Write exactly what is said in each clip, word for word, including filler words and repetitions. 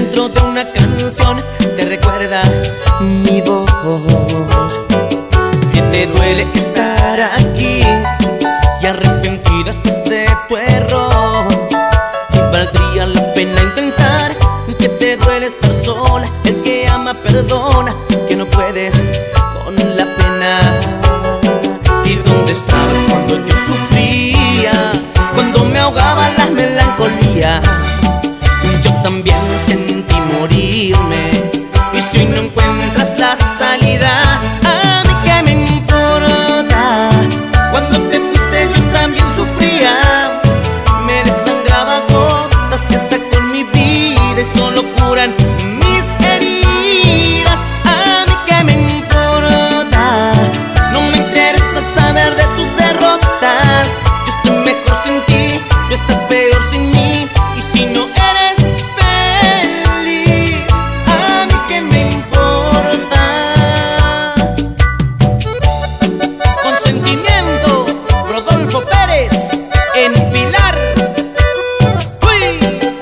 dentro de una canción te recuerda mi voz. Que te duele estar aquí y arrepentida estás de tu error. Y valdría la pena intentar. Que te duele estar sola, el que ama perdona, que no puedes con la pena. ¿Y dónde estabas cuando yo sufría? Cuando me ahogaba la melancolía. Yo también sentí morirme. Y si hoy no encuentras la salida, a mí qué me importa. Cuando te fuiste yo también sufría. Me desangraba gotas y hasta con mi vida y solo curan mis heridas. A mí qué me importa. No me interesa saber de tus derrotas. Yo estoy mejor sin ti, tú estás peor sin mí. Y si no eres feliz, a mí qué me importa. Con sentimiento, Rodolfo Pérez, en Pilar. ¡Uy!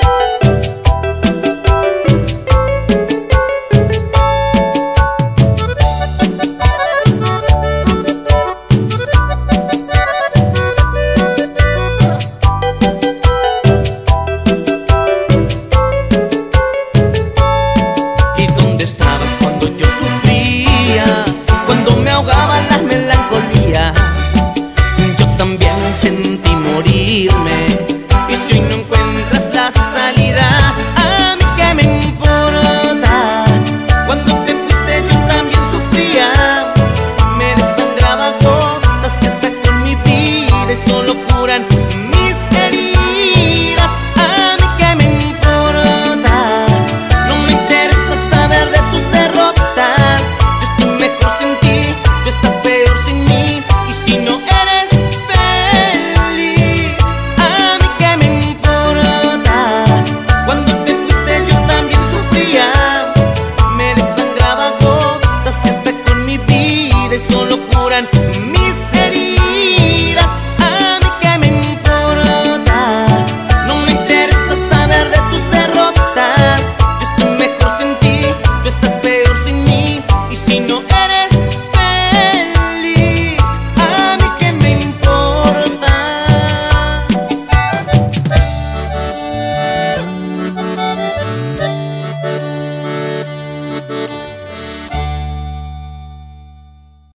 ¿Y dónde estabas cuando yo sufría? Cuando me ahogaba la melancolía. Yo también sentí morirme. Y si hoy no encuentras la salida, a mí qué me importa. Cuando te fuiste yo también sufría. Me desangraba gotas y hasta con mi vida y solo curan mis heridas. A mí qué me importa. No me interesa saber de tus derrotas. Yo estoy mejor sin ti, tú estás peor sin mí. Y si no eres feliz, a mí qué me importa. Cuando te fuiste yo también sufría.